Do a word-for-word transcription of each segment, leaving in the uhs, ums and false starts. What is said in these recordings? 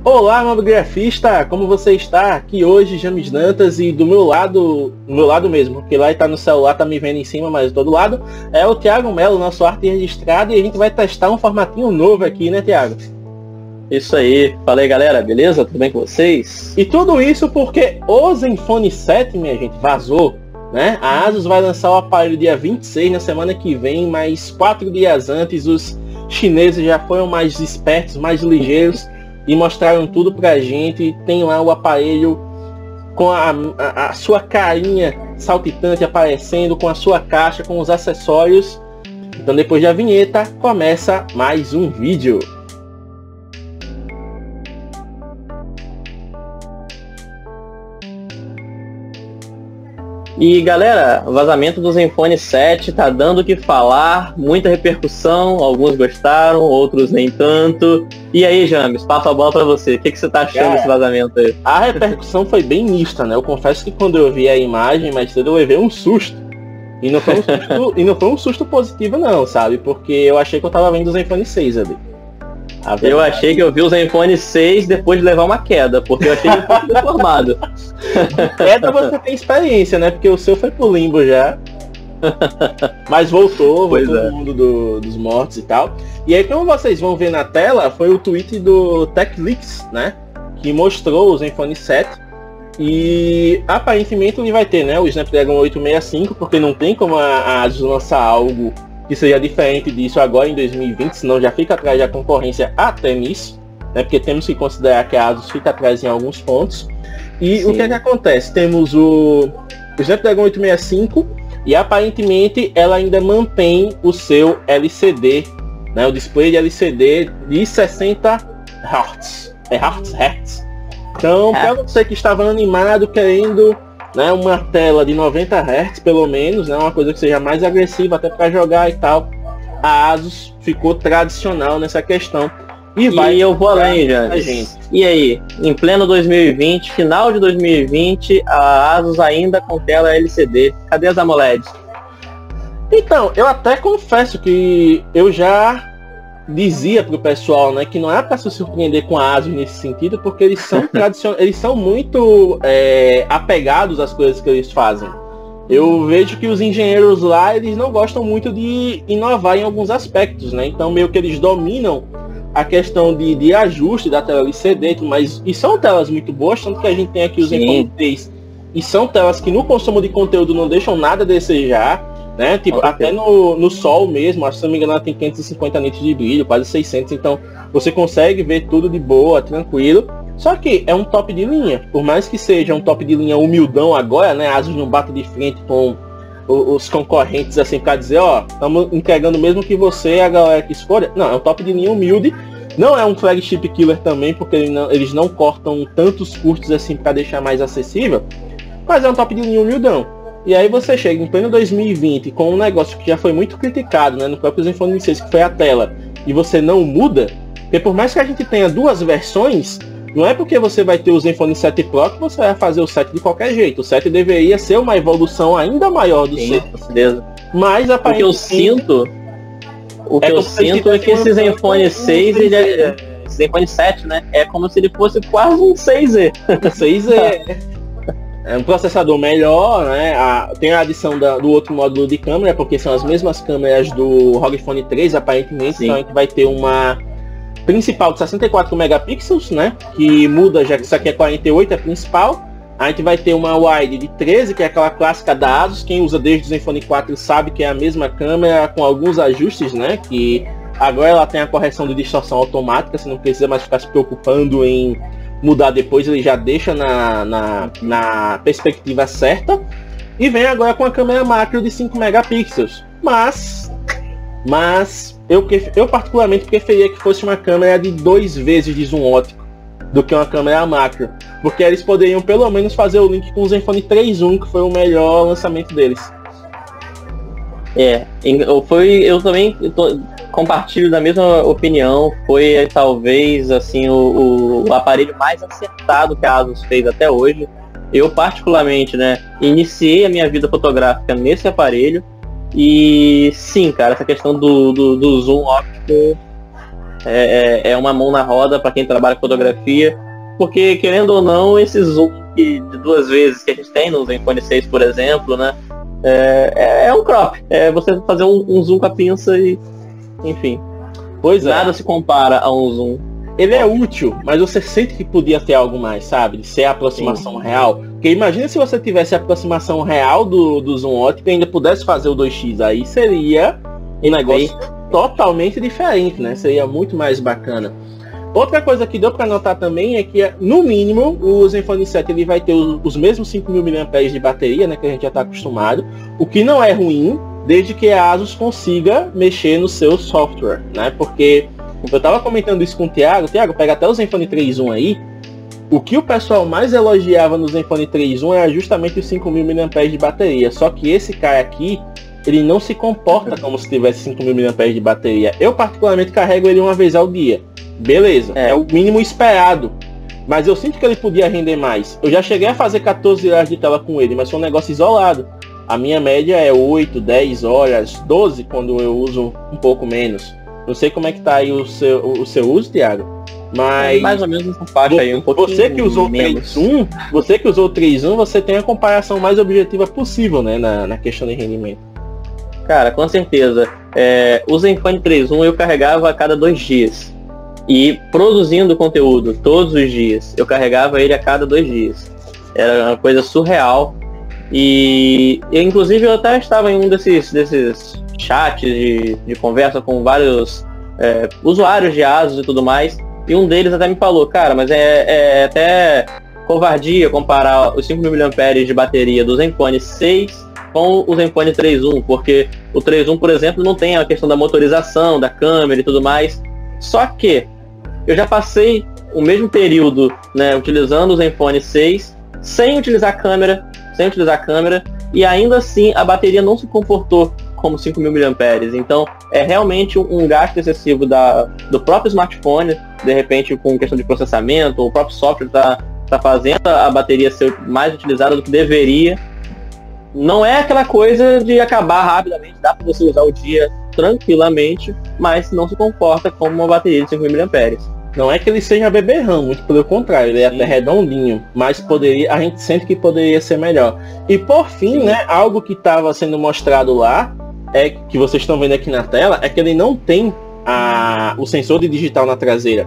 Olá, nobre grafista, como você está? Aqui hoje, James Dantas, e do meu lado, do meu lado mesmo, porque lá está no celular, tá me vendo em cima, mas do todo lado, é o Thiago Melo, nosso arte registrado, e a gente vai testar um formatinho novo aqui, né, Thiago? Isso aí, fala aí galera, beleza? Tudo bem com vocês? E tudo isso porque o Zenfone sete, minha gente, vazou, né? A Asus vai lançar o aparelho dia vinte e seis, na semana que vem, mas quatro dias antes os chineses já foram mais espertos, mais ligeiros, e mostraram tudo pra gente. Tem lá o aparelho com a, a, a sua carinha saltitante aparecendo, com a sua caixa, com os acessórios. Então depois da vinheta, começa mais um vídeo. E galera, o vazamento do Zenfone sete tá dando o que falar, muita repercussão, alguns gostaram, outros nem tanto. E aí, James, passo a bola pra você, o que, que você tá achando Cara, desse vazamento aí? A repercussão foi bem mista, né? Eu confesso que quando eu vi a imagem, mais cedo eu levei um susto. E não foi um susto, e não foi um susto positivo não, sabe? Porque eu achei que eu tava vendo o Zenfone seis ali. Eu achei que eu vi o Zenfone seis depois de levar uma queda, porque eu achei ele um pouco deformado. Queda você tem experiência, né? Porque o seu foi pro limbo já. Mas voltou, Pois voltou é. no mundo do- dos mortos e tal. E aí, como vocês vão ver na tela, foi o tweet do TechLeaks, né? Que mostrou o Zenfone sete. E aparentemente ele vai ter, né, o Snapdragon oitocentos e sessenta e cinco, porque não tem como a a Asus lançar algo que seja diferente disso agora em dois mil e vinte, senão já fica atrás da concorrência até nisso, né? Porque temos que considerar que a Asus fica atrás em alguns pontos. E Sim. o que é que acontece? Temos o, o Snapdragon oitocentos e sessenta e cinco e aparentemente ela ainda mantém o seu L C D, né? O display de L C D de sessenta hertz. É hertz? Hertz. Então, para você que estava animado, querendo, né, uma tela de noventa hertz pelo menos, né, uma coisa que seja mais agressiva até para jogar e tal, a Asus ficou tradicional nessa questão. E, E vai eu vou além, a James. gente. E aí, em pleno dois mil e vinte, final de dois mil e vinte, a Asus ainda com tela L C D. Cadê as AMOLED? Então, eu até confesso que eu já dizia pro pessoal, né, que não é para se surpreender com a Asus nesse sentido, porque eles são tradicion... eles são muito é, apegados às coisas que eles fazem. Eu vejo que os engenheiros lá, eles não gostam muito de inovar em alguns aspectos, né? Então meio que eles dominam a questão de, de ajuste da tela L C D, mas e são telas muito boas, tanto que a gente tem aqui os Sim. Zenfone três, e são telas que no consumo de conteúdo não deixam nada a desejar, né? Tipo, Com até no, no sol mesmo, acho que se não me engano ela tem quinhentos e cinquenta nits de brilho, quase seiscentos, então você consegue ver tudo de boa, tranquilo. Só que é um top de linha, por mais que seja um top de linha humildão agora, né? A Asus não bate de frente com o- os concorrentes assim pra dizer, ó, estamos entregando mesmo que você, a galera que escolha. Não, é um top de linha humilde. Não é um flagship killer também, porque ele não- eles não cortam tantos custos assim para deixar mais acessível, mas é um top de linha humildão. E aí você chega em pleno dois mil e vinte com um negócio que já foi muito criticado, né, no próprio Zenfone seis, que foi a tela, e você não muda, porque por mais que a gente tenha duas versões, não é porque você vai ter o Zenfone sete Pro que você vai fazer o sete de qualquer jeito. O sete deveria ser uma evolução ainda maior do Sim, seis, com certeza. mas O que eu aparentemente... sinto, o que É eu como se eles sinto é que esse tivessem Zenfone lançado um seis, ele é, esse Zenfone sete, né? É como se ele fosse quase um seis Z. seis é, é um processador melhor, né? A- tem a adição da- do outro módulo de câmera, porque são as mesmas câmeras do R O G Phone três, aparentemente. Sim. Então a gente vai ter uma principal de sessenta e quatro megapixels, né? Que muda, já que isso aqui é quarenta e oito, é principal. A gente vai ter uma wide de treze, que é aquela clássica da Asus. Quem usa desde o Zenfone quatro sabe que é a mesma câmera, com alguns ajustes, né? Que agora ela tem a correção de distorção automática, você não precisa mais ficar se preocupando em mudar depois, ele já deixa na, na, na perspectiva certa. E vem agora com a câmera macro de cinco megapixels. Mas, mas eu, que- eu particularmente preferia que fosse uma câmera de dois vezes de zoom óptico do que uma câmera macro. Porque eles poderiam pelo menos fazer o link com o Zenfone três ponto um, que foi o melhor lançamento deles. É, em- eu, foi, eu também tô- compartilho da mesma opinião. Foi talvez assim o, o- o aparelho mais acertado que a Asus fez até hoje. Eu particularmente, né, iniciei a minha vida fotográfica nesse aparelho. E sim, cara, essa questão do, do, do zoom óptico É, é, é uma mão na roda para quem trabalha com fotografia, porque querendo ou não, esse zoom de duas vezes que a gente tem no Zenfone seis, por exemplo, né? É, é um crop. É você fazer um, um zoom com a pinça e, enfim. Pois nada é. se compara a um zoom. Ele é útil, mas você sente que podia ter algo mais, sabe? De ser a aproximação Sim. real. Porque imagina se você tivesse a aproximação real do, do zoom óptico e ainda pudesse fazer o dois x. Aí seria um negócio totalmente diferente, né? Seria muito mais bacana. Outra coisa que deu para notar também é que, no mínimo, o Zenfone sete ele vai ter os, os mesmos cinco mil miliampères-hora de bateria, né? Que a gente já está acostumado. O que não é ruim, desde que a ASUS consiga mexer no seu software, né? Porque eu tava comentando isso com o Thiago. Thiago, pega até o Zenfone três ponto um aí. O que o pessoal mais elogiava no Zenfone três ponto um era justamente os cinco mil miliampères-hora de bateria. Só que esse cara aqui, ele não se comporta como se tivesse cinco mil miliampères-hora de bateria. Eu particularmente carrego ele uma vez ao dia. Beleza, é. é o mínimo esperado. Mas eu sinto que ele podia render mais. Eu já cheguei a fazer quatorze horas de tela com ele, mas foi um negócio isolado. A minha média é oito, dez horas, doze quando eu uso um pouco menos. Não sei como é que tá aí o seu, o seu uso, Thiago. Mas. É mais ou menos essa faixa aí, um pouquinho. Você que usou o três ponto um, você que usou o três ponto um, você tem a comparação mais objetiva possível, né? Na, na questão de rendimento. Cara, com certeza. É, o Zenfone três ponto um eu carregava a cada dois dias. E produzindo conteúdo todos os dias. Eu carregava ele a cada dois dias. Era uma coisa surreal. E eu, inclusive, eu até estava em um desses, desses chats de, de conversa com vários é, usuários de ASUS e tudo mais. E um deles até me falou, cara, mas é, é até covardia comparar os cinco mil miliampères-hora de bateria do Zenfone seis com o Zenfone três ponto um, porque o três ponto um, por exemplo, não tem a questão da motorização, da câmera e tudo mais. Só que eu já passei o mesmo período, né, utilizando o Zenfone seis sem utilizar câmera, sem utilizar câmera, e ainda assim a bateria não se comportou como cinco mil miliampères-hora. Então é realmente um gasto excessivo da, do próprio smartphone, de repente com questão de processamento, o próprio software está tá fazendo a bateria ser mais utilizada do que deveria. Não é aquela coisa de acabar rapidamente, dá para você usar o dia tranquilamente, mas não se comporta como uma bateria de cinco mil miliampères-hora. Não é que ele seja beberrão, muito pelo contrário, ele é Sim. até redondinho, mas poderia, a gente sente que poderia ser melhor. E por fim, Sim. né, algo que estava sendo mostrado lá, é que vocês estão vendo aqui na tela, é que ele não tem a, o sensor de digital na traseira.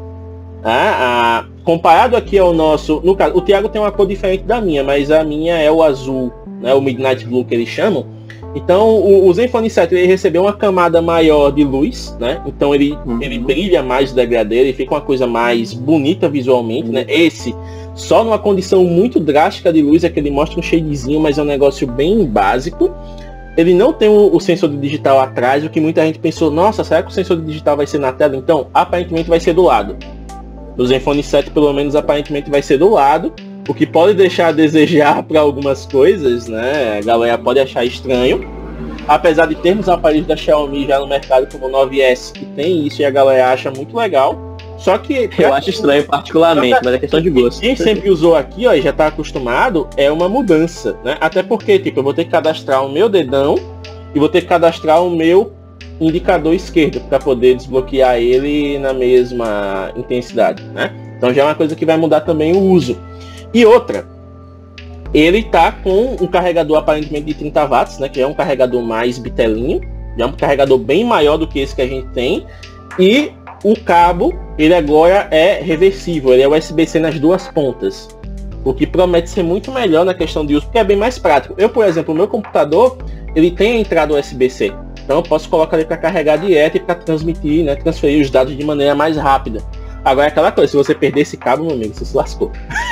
Ah, a, comparado aqui ao nosso, no caso, o Thiago tem uma cor diferente da minha, mas a minha é o azul, né, o Midnight Blue que eles chamam. Então o, o Zenfone sete ele recebeu uma camada maior de luz, né? Então ele, uhum. ele brilha mais o degradê, ele fica uma coisa mais bonita visualmente, uhum. né? Esse, só numa condição muito drástica de luz, é que ele mostra um shadezinho, mas é um negócio bem básico. Ele não tem o, o sensor de digital atrás, o que muita gente pensou, nossa, será que o sensor de digital vai ser na tela? Então, aparentemente vai ser do lado. No Zenfone sete, pelo menos, aparentemente vai ser do lado. O que pode deixar a desejar para algumas coisas, né? A galera pode achar estranho. Apesar de termos aparelhos da Xiaomi já no mercado como o nove S, que tem isso e a galera acha muito legal. Só que... Eu acho estranho particularmente, mas é questão de gosto. Quem sempre usou aqui, ó, e já está acostumado, é uma mudança, né? Até porque, tipo, eu vou ter que cadastrar o meu dedão e vou ter que cadastrar o meu indicador esquerdo para poder desbloquear ele na mesma intensidade, né? Então já é uma coisa que vai mudar também o uso. E outra, ele tá com um carregador aparentemente de trinta watts, né, que é um carregador mais bitelinho, já é um carregador bem maior do que esse que a gente tem, e o cabo, ele agora é reversível, ele é U S B C nas duas pontas, o que promete ser muito melhor na questão de uso, porque é bem mais prático. Eu, por exemplo, o meu computador, ele tem a entrada U S B C, então eu posso colocar ele para carregar direto e para transmitir, né, transferir os dados de maneira mais rápida. Agora é aquela coisa, se você perder esse cabo, meu amigo, você se lascou.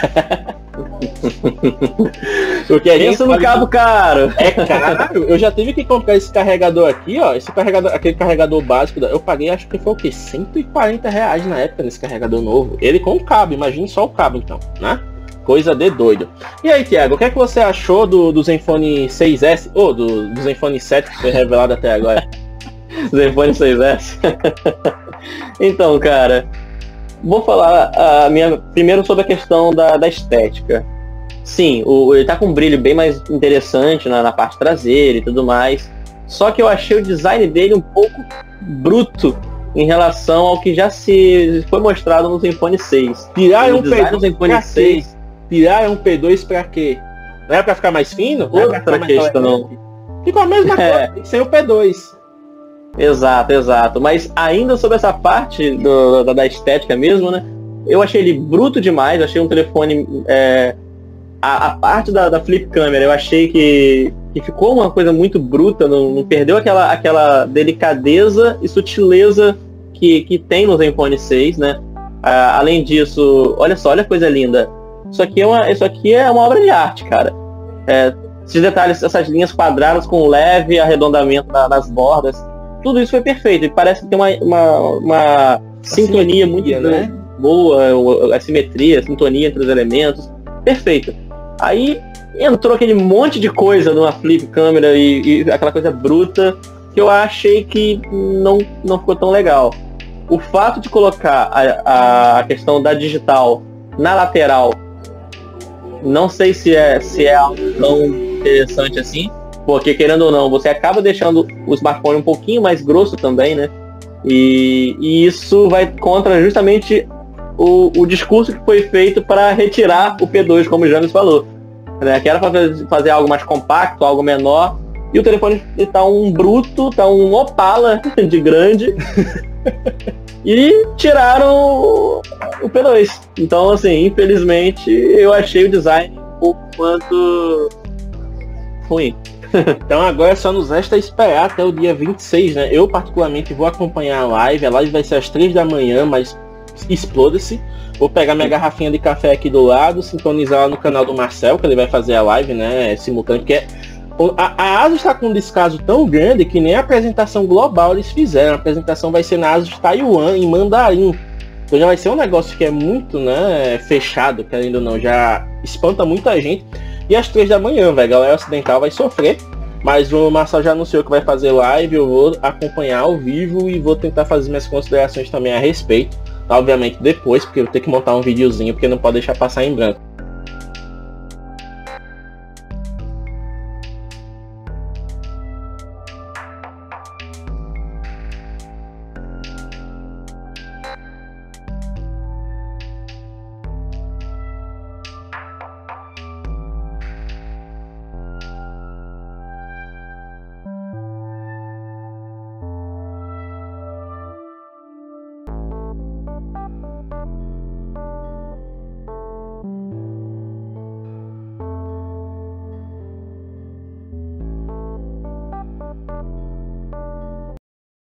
Porque a gente Pensa no cabo caro. É caro. Eu já tive que comprar esse carregador aqui, ó. Esse carregador, aquele carregador básico, eu paguei, acho que foi o quê? cento e quarenta reais na época nesse carregador novo. Ele com o cabo, imagine só o cabo então, né? Coisa de doido. E aí, Thiago, o que é que você achou do, do Zenfone seis S? Ou oh, do, do Zenfone sete que foi revelado até agora? Zenfone seis S. Então, cara, vou falar a minha, primeiro sobre a questão da, da estética. Sim, o, ele tá com um brilho bem mais interessante na, na parte traseira e tudo mais. Só que eu achei o design dele um pouco bruto em relação ao que já se foi mostrado no Zenfone seis. Tiraram um P dois do Zenfone seis. Tiraram um P dois pra quê? Não é pra ficar mais fino? Não Outra é pra ficar questão. Ficou a mesma É. coisa, sem o P dois. Exato, exato. Mas ainda sobre essa parte do, da, da estética mesmo, né? Eu achei ele bruto demais, achei um telefone. É, a, a parte da, da flip câmera, eu achei que, que ficou uma coisa muito bruta, não, não perdeu aquela, aquela delicadeza e sutileza que, que tem no Zenfone seis, né? Ah, além disso, olha só, olha a coisa linda. Isso aqui é uma, isso aqui é uma obra de arte, cara. É, esses detalhes, essas linhas quadradas com leve arredondamento na, nas bordas, tudo isso foi perfeito. E parece que tem uma, uma, uma sintonia muito né? boa, a simetria, a sintonia entre os elementos. Perfeito. Aí entrou aquele monte de coisa numa flip câmera e, e aquela coisa bruta que eu achei que não, não ficou tão legal. O fato de colocar a, a questão da digital na lateral, não sei se é, se é algo tão interessante assim, porque querendo ou não, você acaba deixando o smartphone um pouquinho mais grosso também, né? E, e isso vai contra justamente o, o discurso que foi feito para retirar o P dois, como o James falou, né? Que era para fazer algo mais compacto, algo menor, e o telefone está um bruto, tá um Opala de grande, e tiraram o P dois. Então, assim, infelizmente, eu achei o design um pouco quanto ruim. Então agora só nos resta esperar até o dia vinte e seis, né? Eu particularmente vou acompanhar a live. A live vai ser às três da manhã, mas exploda-se. Vou pegar minha garrafinha de café aqui do lado, sintonizar lá no canal do Marcel, que ele vai fazer a live, né? Simultâneo, porque é... a, a ASUS está com um descaso tão grande que nem a apresentação global eles fizeram. A apresentação vai ser na ASUS Taiwan, em mandarim. Então já vai ser um negócio que é muito, né, fechado, querendo ou não, já espanta muita gente. E às três da manhã, velho, a galera ocidental vai sofrer. Mas o Marcel já anunciou que vai fazer live, eu vou acompanhar ao vivo e vou tentar fazer minhas considerações também a respeito. Obviamente depois, porque eu vou ter que montar um videozinho, porque não pode deixar passar em branco.